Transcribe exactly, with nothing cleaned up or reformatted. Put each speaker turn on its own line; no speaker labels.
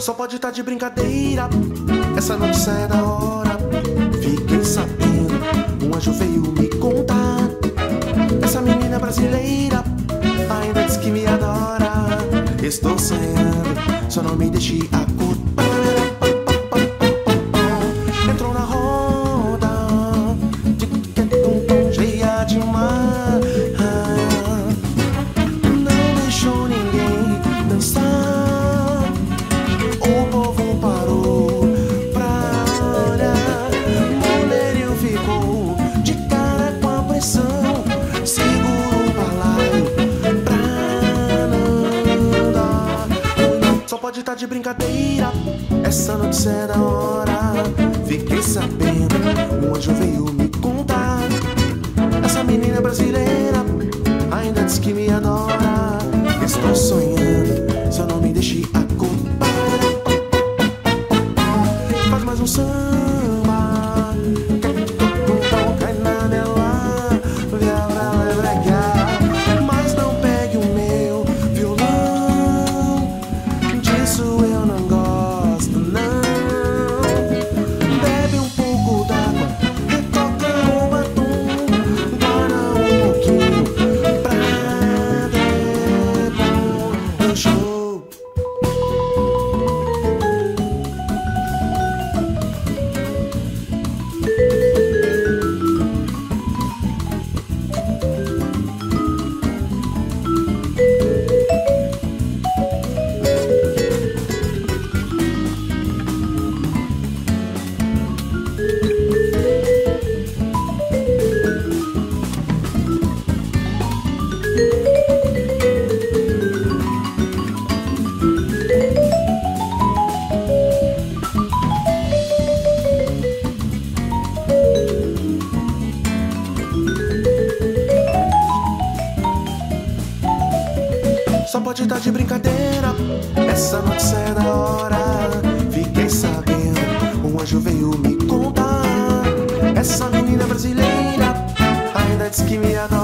Só pode estar de brincadeira, essa notícia é da hora. Fiquei sabendo, um anjo veio me contar. Essa menina brasileira ainda diz que me adora. Estou sonhando, só não me deixe acordar. Entrou na roda, cheia de mar. Não deixou ninguém dançar. O povo parou pra olhar. Moreira ficou de cara com a pressão. Segura o balaio pra não dar. Só pode estar de brincadeira, essa notícia é da hora. Fiquei sabendo, um anjo veio me contar. Essa menina brasileira ainda diz que me adora. Estou sonhando, só não me deixe acordar. Faz mais um samba, cai na nela, viabra lebregar. Mas não pegue o meu violão, disso eu não gosto não. Bebe um pouco d'água, retoca o batom, guarda um pouquinho pra depois do show. Só pode estar de brincadeira, essa notícia é da hora. Fiquei sabendo, um anjo veio me contar. Essa menina brasileira ainda diz que me adora.